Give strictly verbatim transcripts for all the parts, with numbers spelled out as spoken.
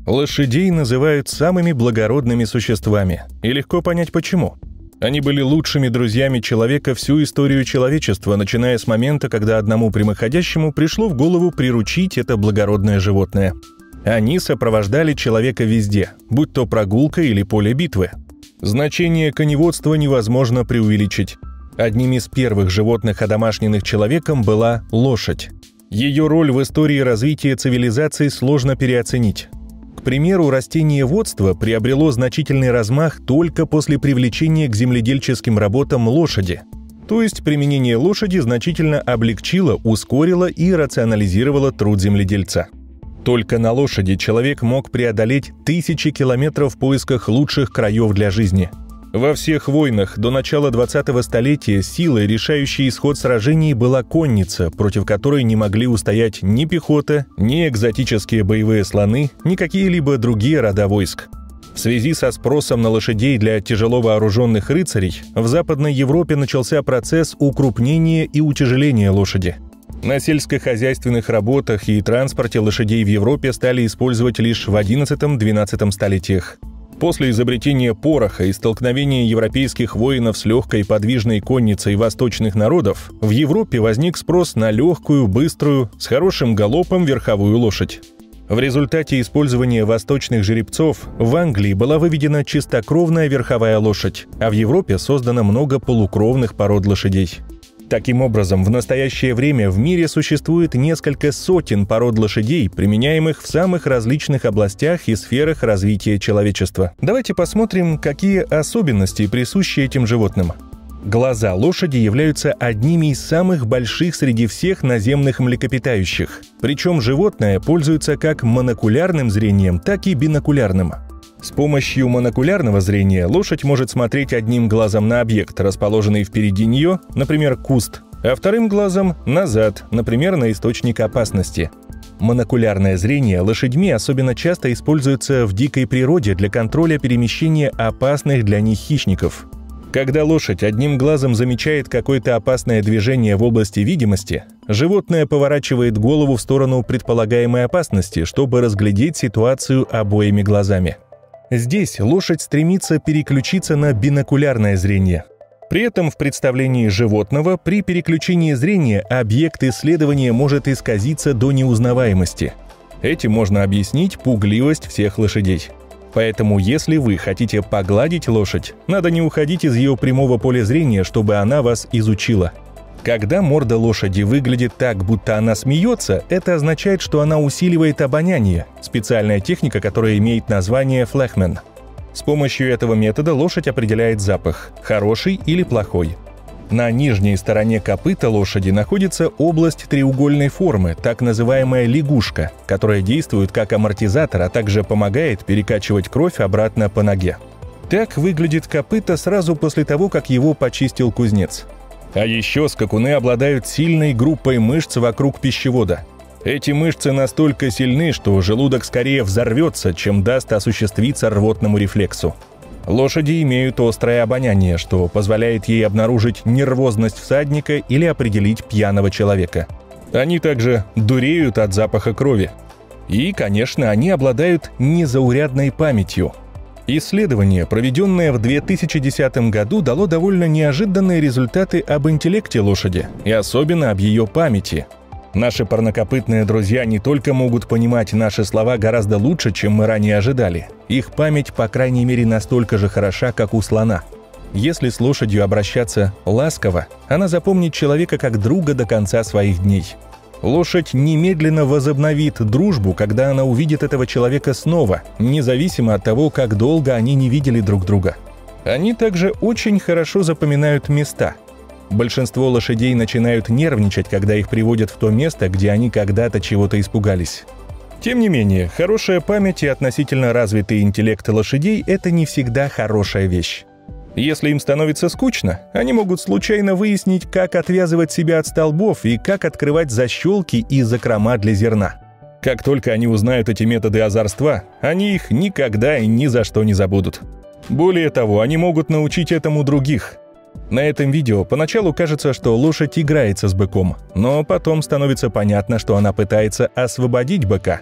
Лошадей называют самыми благородными существами, и легко понять почему. Они были лучшими друзьями человека всю историю человечества, начиная с момента, когда одному прямоходящему пришло в голову приручить это благородное животное. Они сопровождали человека везде, будь то прогулка или поле битвы. Значение коневодства невозможно преувеличить. Одним из первых животных, одомашненных человеком, была лошадь. Ее роль в истории развития цивилизации сложно переоценить. К примеру, растениеводство приобрело значительный размах только после привлечения к земледельческим работам лошади. То есть применение лошади значительно облегчило, ускорило и рационализировало труд земледельца. Только на лошади человек мог преодолеть тысячи километров в поисках лучших краев для жизни. Во всех войнах до начала двадцатого столетия силой, решающей исход сражений, была конница, против которой не могли устоять ни пехота, ни экзотические боевые слоны, ни какие-либо другие рода войск. В связи со спросом на лошадей для тяжело вооруженных рыцарей в Западной Европе начался процесс укрупнения и утяжеления лошади. На сельскохозяйственных работах и транспорте лошадей в Европе стали использовать лишь в одиннадцатом-двенадцатом столетиях. После изобретения пороха и столкновения европейских воинов с легкой подвижной конницей восточных народов, в Европе возник спрос на легкую, быструю, с хорошим галопом верховую лошадь. В результате использования восточных жеребцов в Англии была выведена чистокровная верховая лошадь, а в Европе создано много полукровных пород лошадей. Таким образом, в настоящее время в мире существует несколько сотен пород лошадей, применяемых в самых различных областях и сферах развития человечества. Давайте посмотрим, какие особенности присущи этим животным. Глаза лошади являются одними из самых больших среди всех наземных млекопитающих. Причем животное пользуется как монокулярным зрением, так и бинокулярным. С помощью монокулярного зрения лошадь может смотреть одним глазом на объект, расположенный впереди нее, например, куст, а вторым глазом назад, например, на источник опасности. Монокулярное зрение лошадьми особенно часто используется в дикой природе для контроля перемещения опасных для них хищников. Когда лошадь одним глазом замечает какое-то опасное движение в области видимости, животное поворачивает голову в сторону предполагаемой опасности, чтобы разглядеть ситуацию обоими глазами. Здесь лошадь стремится переключиться на бинокулярное зрение. При этом в представлении животного при переключении зрения объект исследования может исказиться до неузнаваемости. Этим можно объяснить пугливость всех лошадей. Поэтому, если вы хотите погладить лошадь, надо не уходить из ее прямого поля зрения, чтобы она вас изучила. Когда морда лошади выглядит так, будто она смеется, это означает, что она усиливает обоняние, специальная техника, которая имеет название флехмен. С помощью этого метода лошадь определяет запах – хороший или плохой. На нижней стороне копыта лошади находится область треугольной формы, так называемая лягушка, которая действует как амортизатор, а также помогает перекачивать кровь обратно по ноге. Так выглядит копыто сразу после того, как его почистил кузнец. А еще скакуны обладают сильной группой мышц вокруг пищевода. Эти мышцы настолько сильны, что желудок скорее взорвется, чем даст осуществиться рвотному рефлексу. Лошади имеют острое обоняние, что позволяет ей обнаружить нервозность всадника или определить пьяного человека. Они также дуреют от запаха крови. И, конечно, они обладают незаурядной памятью. Исследование, проведенное в две тысячи десятом году, дало довольно неожиданные результаты об интеллекте лошади и особенно об ее памяти. Наши парнокопытные друзья не только могут понимать наши слова гораздо лучше, чем мы ранее ожидали. Их память, по крайней мере, настолько же хороша, как у слона. Если с лошадью обращаться ласково, она запомнит человека как друга до конца своих дней. Лошадь немедленно возобновит дружбу, когда она увидит этого человека снова, независимо от того, как долго они не видели друг друга. Они также очень хорошо запоминают места. Большинство лошадей начинают нервничать, когда их приводят в то место, где они когда-то чего-то испугались. Тем не менее, хорошая память и относительно развитый интеллект лошадей – это не всегда хорошая вещь. Если им становится скучно, они могут случайно выяснить, как отвязывать себя от столбов и как открывать защелки и закрома для зерна. Как только они узнают эти методы озорства, они их никогда и ни за что не забудут. Более того, они могут научить этому других. На этом видео поначалу кажется, что лошадь играется с быком, но потом становится понятно, что она пытается освободить быка.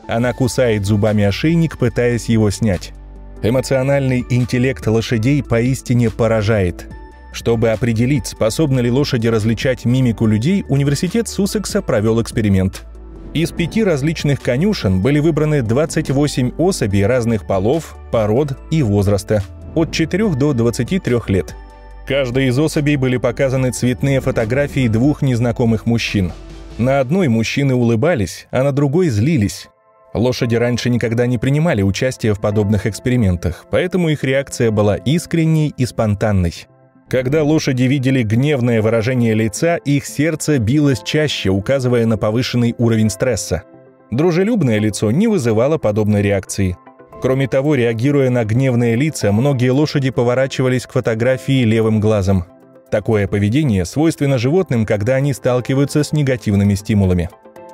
Она кусает зубами ошейник, пытаясь его снять. Эмоциональный интеллект лошадей поистине поражает. Чтобы определить, способны ли лошади различать мимику людей, университет Суссекса провел эксперимент. Из пяти различных конюшен были выбраны двадцать восемь особей разных полов, пород и возраста, от четырёх до двадцати трёх лет. Каждой из особей были показаны цветные фотографии двух незнакомых мужчин. На одной мужчины улыбались, а на другой злились. Лошади раньше никогда не принимали участие в подобных экспериментах, поэтому их реакция была искренней и спонтанной. Когда лошади видели гневное выражение лица, их сердце билось чаще, указывая на повышенный уровень стресса. Дружелюбное лицо не вызывало подобной реакции. Кроме того, реагируя на гневные лица, многие лошади поворачивались к фотографии левым глазом. Такое поведение свойственно животным, когда они сталкиваются с негативными стимулами.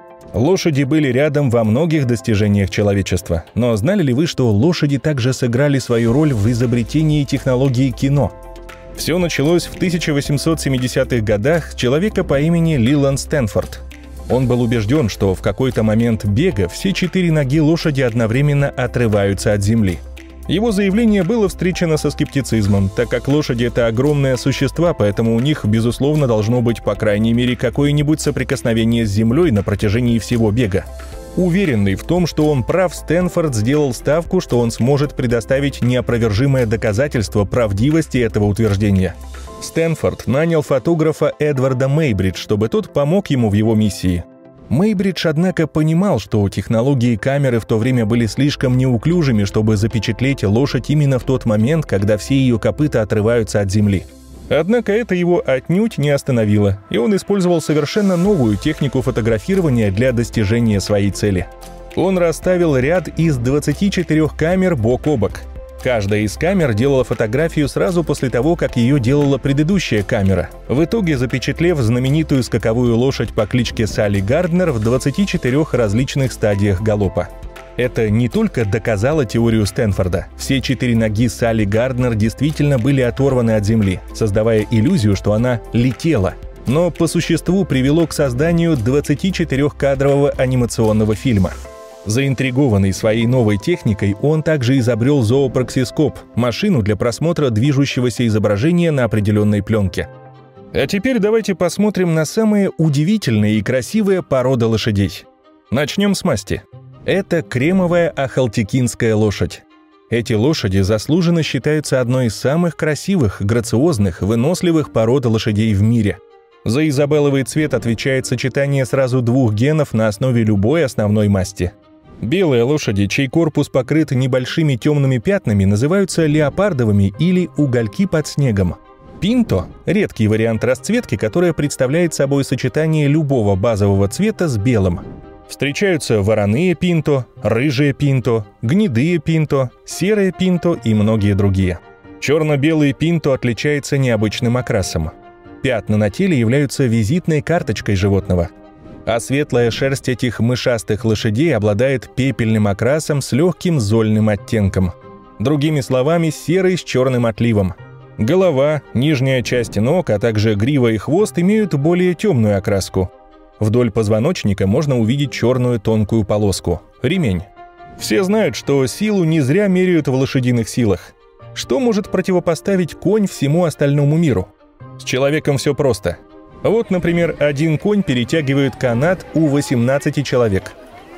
Лошади были рядом во многих достижениях человечества. Но знали ли вы, что лошади также сыграли свою роль в изобретении технологии кино? Все началось в тысяча восемьсот семидесятых годах с человека по имени Лиланд Стэнфорд. Он был убежден, что в какой-то момент бега все четыре ноги лошади одновременно отрываются от земли. Его заявление было встречено со скептицизмом, так как лошади — это огромные существа, поэтому у них, безусловно, должно быть, по крайней мере, какое-нибудь соприкосновение с землей на протяжении всего бега. Уверенный в том, что он прав, Стэнфорд сделал ставку, что он сможет предоставить неопровержимое доказательство правдивости этого утверждения. Стэнфорд нанял фотографа Эдварда Мейбридж, чтобы тот помог ему в его миссии. Мейбридж, однако, понимал, что технологии камеры в то время были слишком неуклюжими, чтобы запечатлеть лошадь именно в тот момент, когда все ее копыта отрываются от земли. Однако это его отнюдь не остановило, и он использовал совершенно новую технику фотографирования для достижения своей цели. Он расставил ряд из двадцати четырёх камер бок о бок. Каждая из камер делала фотографию сразу после того, как ее делала предыдущая камера, в итоге запечатлев знаменитую скаковую лошадь по кличке Салли Гарднер в двадцати четырёх различных стадиях галопа. Это не только доказало теорию Стэнфорда. Все четыре ноги Салли Гарднер действительно были оторваны от земли, создавая иллюзию, что она летела, но по существу привело к созданию двадцатичетырёхкадрового анимационного фильма. Заинтригованный своей новой техникой, он также изобрел зоопроксископ – машину для просмотра движущегося изображения на определенной пленке. А теперь давайте посмотрим на самые удивительные и красивые породы лошадей. Начнем с масти. Это кремовая ахалтекинская лошадь. Эти лошади заслуженно считаются одной из самых красивых, грациозных, выносливых пород лошадей в мире. За изабелловый цвет отвечает сочетание сразу двух генов на основе любой основной масти. Белые лошади, чей корпус покрыт небольшими темными пятнами, называются леопардовыми или угольки под снегом. Пинто – редкий вариант расцветки, которая представляет собой сочетание любого базового цвета с белым. Встречаются вороные пинто, рыжие пинто, гнедые пинто, серые пинто и многие другие. Черно-белый пинто отличается необычным окрасом. Пятна на теле являются визитной карточкой животного. А светлая шерсть этих мышастых лошадей обладает пепельным окрасом с легким зольным оттенком. Другими словами, серый с черным отливом. Голова, нижняя часть ног, а также грива и хвост имеют более темную окраску. Вдоль позвоночника можно увидеть черную тонкую полоску – ремень. Все знают, что силу не зря меряют в лошадиных силах. Что может противопоставить конь всему остальному миру? С человеком все просто. Вот, например, один конь перетягивает канат у восемнадцати человек.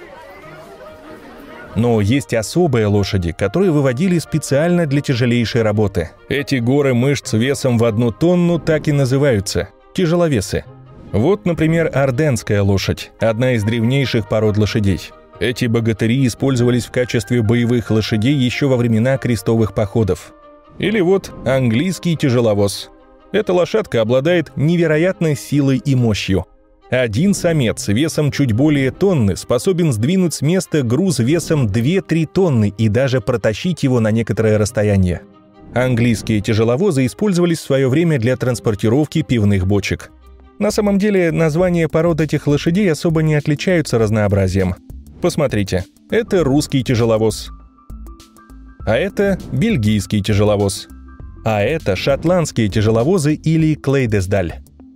Но есть особые лошади, которые выводили специально для тяжелейшей работы. Эти горы мышц весом в одну тонну так и называются – тяжеловесы. Вот, например, орденская лошадь – одна из древнейших пород лошадей. Эти богатыри использовались в качестве боевых лошадей еще во времена крестовых походов. Или вот английский тяжеловоз. Эта лошадка обладает невероятной силой и мощью. Один самец весом чуть более тонны способен сдвинуть с места груз весом две-три тонны и даже протащить его на некоторое расстояние. Английские тяжеловозы использовались в свое время для транспортировки пивных бочек. На самом деле названия пород этих лошадей особо не отличаются разнообразием. Посмотрите, это русский тяжеловоз. А это бельгийский тяжеловоз. А это шотландские тяжеловозы или Клейдесдаль.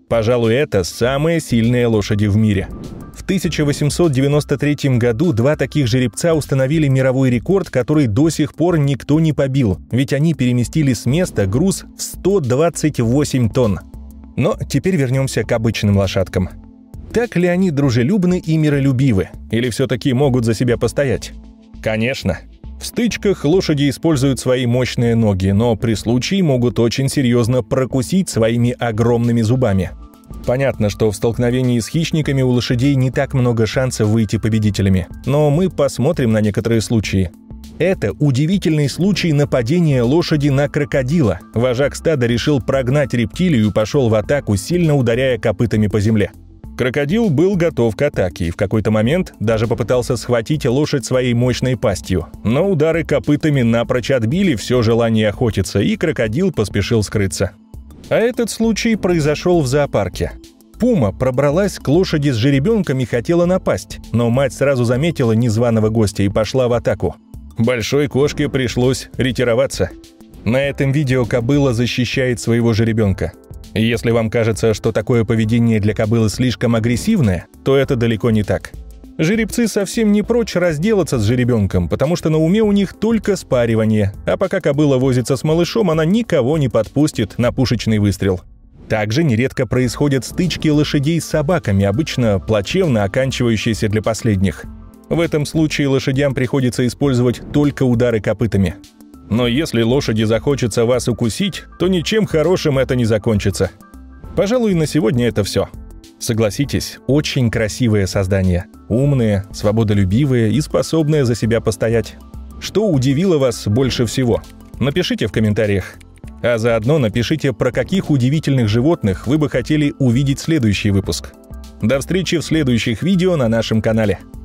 Пожалуй, это самые сильные лошади в мире. В тысяча восемьсот девяносто третьем году два таких жеребца установили мировой рекорд, который до сих пор никто не побил, ведь они переместили с места груз в сто двадцать восемь тонн. Но теперь вернемся к обычным лошадкам. Так ли они дружелюбны и миролюбивы? Или все-таки могут за себя постоять? Конечно. В стычках лошади используют свои мощные ноги, но при случае могут очень серьезно прокусить своими огромными зубами. Понятно, что в столкновении с хищниками у лошадей не так много шансов выйти победителями, но мы посмотрим на некоторые случаи. Это удивительный случай нападения лошади на крокодила. Вожак стада решил прогнать рептилию и пошел в атаку, сильно ударяя копытами по земле. Крокодил был готов к атаке и в какой-то момент даже попытался схватить лошадь своей мощной пастью. Но удары копытами напрочь отбили все желание охотиться, и крокодил поспешил скрыться. А этот случай произошел в зоопарке. Пума пробралась к лошади с жеребенком и хотела напасть, но мать сразу заметила незваного гостя и пошла в атаку. Большой кошке пришлось ретироваться. На этом видео кобыла защищает своего жеребенка. Если вам кажется, что такое поведение для кобылы слишком агрессивное, то это далеко не так. Жеребцы совсем не прочь разделаться с жеребенком, потому что на уме у них только спаривание, а пока кобыла возится с малышом, она никого не подпустит на пушечный выстрел. Также нередко происходят стычки лошадей с собаками, обычно плачевно оканчивающиеся для последних. В этом случае лошадям приходится использовать только удары копытами. Но если лошади захочется вас укусить, то ничем хорошим это не закончится. Пожалуй, на сегодня это все. Согласитесь, очень красивые создания. Умные, свободолюбивые и способные за себя постоять. Что удивило вас больше всего? Напишите в комментариях. А заодно напишите, про каких удивительных животных вы бы хотели увидеть следующий выпуск. До встречи в следующих видео на нашем канале.